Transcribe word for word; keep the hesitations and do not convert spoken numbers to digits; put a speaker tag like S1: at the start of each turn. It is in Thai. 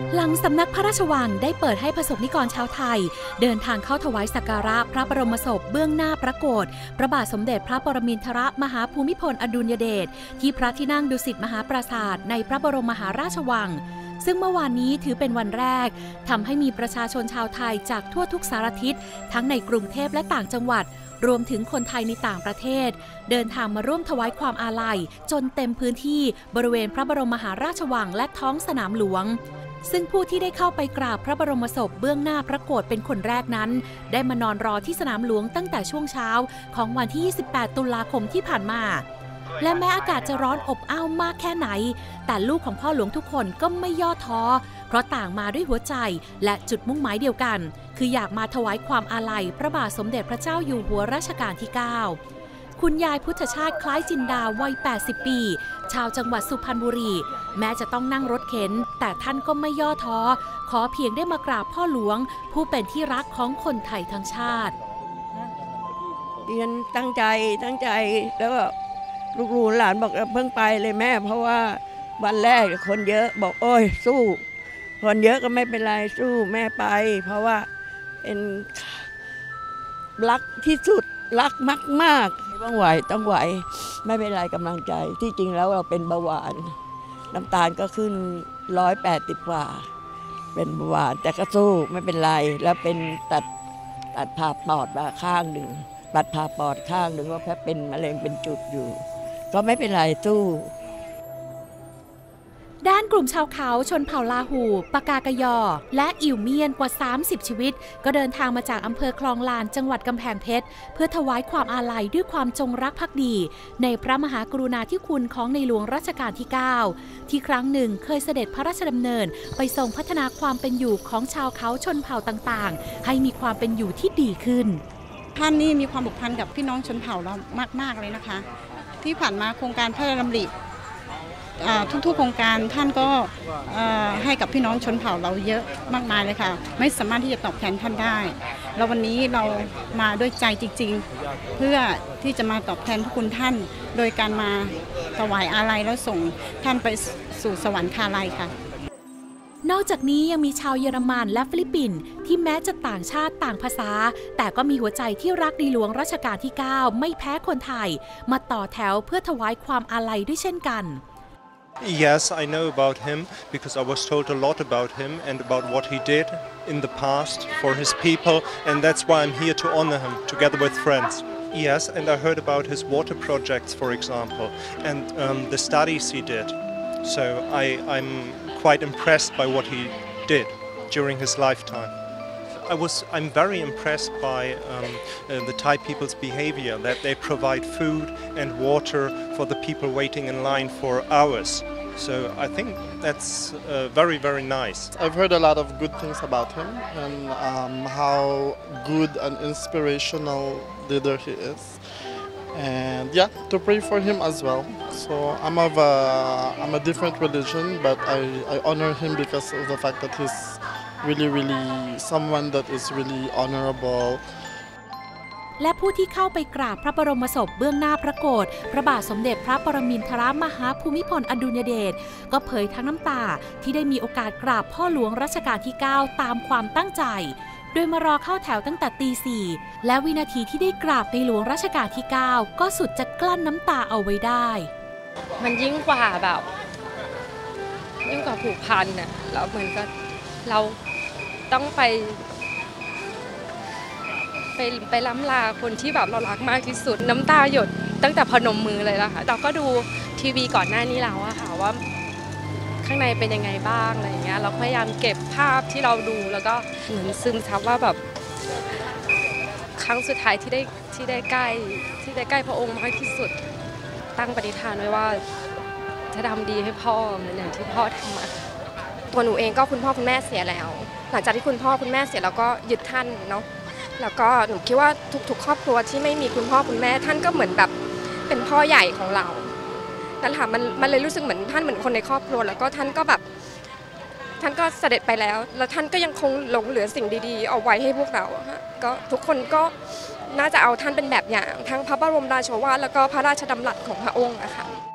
S1: หลังสำนักพระราชวังได้เปิดให้ประสบนิกรชาวไทยเดินทางเข้าถวายสักการะพระบรมศพเบื้องหน้าพระโกฐพระบาทสมเด็จพระปรมินทรมหาภูมิพลอดุลยเดชที่พระที่นั่งดุสิตมหาปราสาทในพระบรมมหาราชวังซึ่งเมื่อวานนี้ถือเป็นวันแรกทำให้มีประชาชนชาวไทยจากทั่วทุกสารทิศทั้งในกรุงเทพและต่างจังหวัดรวมถึงคนไทยในต่างประเทศเดินทางมาร่วมถวายความอาลัยจนเต็มพื้นที่บริเวณพระบรมมหาราชวังและท้องสนามหลวงซึ่งผู้ที่ได้เข้าไปกราบพระบรมศพเบื้องหน้าพระโกฐเป็นคนแรกนั้นได้มานอนรอที่สนามหลวงตั้งแต่ช่วงเช้าของวันที่ ยี่สิบแปด ตุลาคมที่ผ่านมาและแม้อากาศจะร้อนอบอ้าวมากแค่ไหนแต่ลูกของพ่อหลวงทุกคนก็ไม่ย่อท้อเพราะต่างมาด้วยหัวใจและจุดมุ่งหมายเดียวกันคืออยากมาถวายความอาลัยพระบาทสมเด็จพระเจ้าอยู่หัวรัชกาลที่ เก้าคุณยายพุทธชาติคล้ายจินดาวัย แปดสิบ ปีชาวจังหวัดสุพรรณบุรีแม้จะต้องนั่งรถเข็นแต่ท่านก็ไม่ย่อท้อขอเพียงได้มากราบพ่อหลวงผู้เป็นที่รักของคนไทยทั้งชาติ
S2: เรียนตั้งใจตั้งใจแล้วก็ลูกหลานบอกเพิ่งไปเลยแม่เพราะว่าวันแรกคนเยอะบอกโอ้ยสู้คนเยอะก็ไม่เป็นไรสู้แม่ไปเพราะว่าเป็นรักที่สุดรักมากๆต้องไหวต้องไหวไม่เป็นไรกำลังใจที่จริงแล้วเราเป็นเบาหวานน้ำตาลก็ขึ้นร้อยแปดสิบกว่าเป็นเบาหวานแต่ก็สู้ไม่เป็นไรแล้วเป็นตัดตัดผ่าปอดมาข้างหนึ่งตัดผ่าปอดข้างหนึ่งว่าแพ้เป็นมะเร็งเป็นจุดอยู่ก็ไม่เป็นไรสู้
S1: ด้านกลุ่มชาวเขาชนเผ่าลาหูปากากยอและอิวเมียนกว่าสามสิบชีวิตก็เดินทางมาจากอำเภอคลองลานจังหวัดกำแพงเพชรเพื่อถวายความอาลัยด้วยความจงรักภักดีในพระมหากรุณาธิคุณของในหลวงรัชกาลที่ เก้าที่ครั้งหนึ่งเคยเสด็จพระราชดำเนินไปทรงพัฒนาความเป็นอยู่ของชาวเขาชนเผ่าต่างๆให้มีความเป็นอยู่ที่ดีขึ้น
S3: ท่านนี่มีความผูกพันกับพี่น้องชนเผ่าเรามากๆเลยนะคะที่ผ่านมาโครงการพระราชดำริทุกๆโครงการท่านก็ให้กับพี่น้องชนเผ่าเราเยอะมากมายเลยค่ะไม่สามารถที่จะตอบแทนท่านได้แล้ววันนี้เรามาด้วยใจจริงๆเพื่อที่จะมาตอบแทนพระคุณท่านโดยการมาถวายอาลัยแล้วส่งท่านไปสู่สวรรคาลัยค่ะ
S1: นอกจากนี้ยังมีชาวเยอรมันและฟิลิปปินส์ที่แม้จะต่างชาติต่างภาษาแต่ก็มีหัวใจที่รักในหลวงรัชกาลที่ เก้าไม่แพ้คนไทยมาต่อแถวเพื่อถวายความอาลัยด้วยเช่นกัน
S4: Yes, I know about him because I was told a lot about him and about what he did in the past for his people, and that's why I'm here to honor him together with friends. Yes, and I heard about his water projects, for example, and um, the studies he did. So I, I'm quite impressed by what he did during his lifetime. I was, I'm very impressed by um, uh, the Thai people's behavior, that they provide food and water for the people waiting in line for hours. So I think that's uh, very, very nice.
S5: I've heard a lot of good things about him and um, how good and inspirational leader he is. And yeah, to pray for him as well. So I'm of a, I'm a different religion, but I, I honor him because of the fact that he's really, really someone that is really honorable.
S1: และผู้ที่เข้าไปกราบพระบรมศพเบื้องหน้าพระโกฐพระบาทสมเด็จพระปรมินทรมหาภูมิพลอดุลยเดชก็เผยทั้งน้ำตาที่ได้มีโอกาสกราบพ่อหลวงรัชกาลที่ เก้าตามความตั้งใจโดยมารอเข้าแถวตั้งแต่ตีสี่และวินาทีที่ได้กราบในหลวงรัชกาลที่ เก้าก็สุดจะกลั้นน้ำตาเอาไว้ได้
S6: มันยิ่งกว่าแบบยิ่งกว่าผูกพันน่ะแล้วเหมือนกับเราต้องไปไปไปล้ำลาคนที่แบบเรารักมากที่สุดน้ำตาหยดตั้งแต่พนมมือเลยละค่ะเราก็ดูทีวีก่อนหน้านี้แล้วอะค่ะว่าข้างในเป็นยังไงบ้างอะไรอย่างเงี้ยเราพยายามเก็บภาพที่เราดูแล้วก็เหมือนซึมซับว่าแบบครั้งสุดท้ายที่ได้ที่ได้ใกล้ที่ได้ใกล้พระองค์มากที่สุดตั้งปณิธานไว้ว่าจะทำดีให้พ่อเหมือนอย่างที่พ่อทำมา
S7: ตัวหนูเองก็คุณพ่อคุณแม่เสียแล้วหลังจากที่คุณพ่อคุณแม่เสียเราก็ยึดท่านเนาะแล้วก็หนูคิดว่าทุกๆครอบครัวที่ไม่มีคุณพ่อคุณแม่ท่านก็เหมือนแบบเป็นพ่อใหญ่ของเรานั่นแหละมันมันเลยรู้สึกเหมือนท่านเหมือนคนในครอบครัวแล้วก็ท่านก็แบบท่านก็เสด็จไปแล้วแล้วท่านก็ยังคงหลงเหลือสิ่งดีๆเอาไว้ให้พวกเราฮะก็ทุกคนก็น่าจะเอาท่านเป็นแบบอย่างทั้งพระบรมราโชวาทแล้วก็พระราชดำรัสของพระองค์นะคะ